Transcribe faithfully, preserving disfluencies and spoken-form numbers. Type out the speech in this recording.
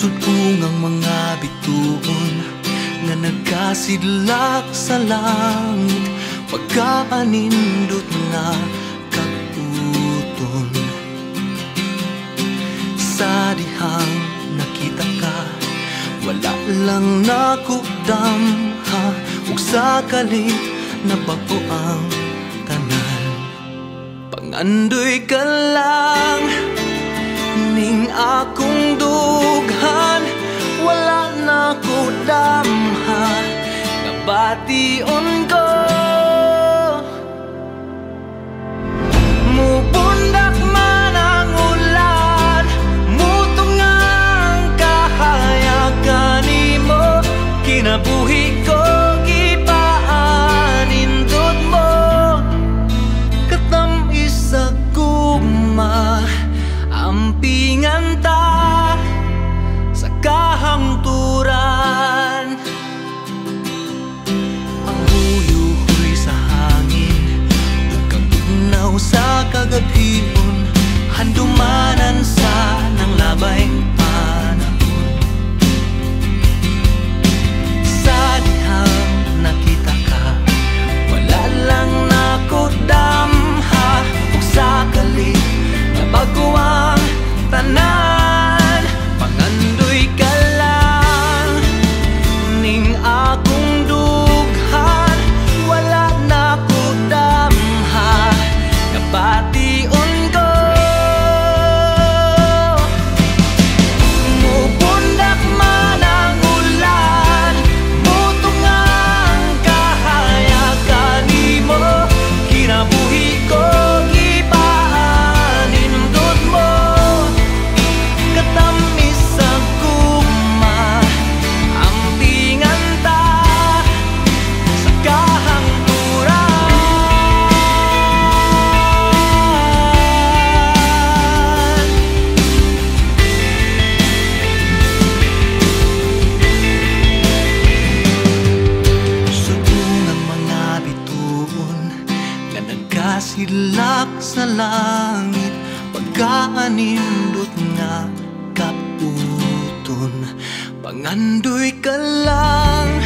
Sutungang mga bituon nga nagkasidlak sa langit, pagkaanindot nga kaguton. Sa dihang nakita ka, wala lang nakudamha, ug sa kalit nabago ang tanan. Pangandoy ka lang ning akong dughan, wala na ko damha nga bation ko. Mupundak man ang ulan, mutong ang kahayagan nimo, kinabuhi ko gipaanindot mo, katamis sa guma, ampingan ta sa kahangturan. Ang huyuhoy sa hangin, ug kagugnaw sa kagabhion, handumanan sa nang labayng panahon. Sa dihang nakita ka, wala lang nakudamha, ug sa kalit nabago ang tanan. Pangandoy ka lang ning akong dughan, wala na ko damha nga bation ko. Mupundak man ang ulan, mutong ang kahayagan nimo, kinabuhi ko gipaanindot mo, katamis sa guma, ampingan ta sa kahangturan. Sutungang mga bituon nga nagkasidlak sa langit, pagkaanindot nga kaputon. Pangandoy ka lang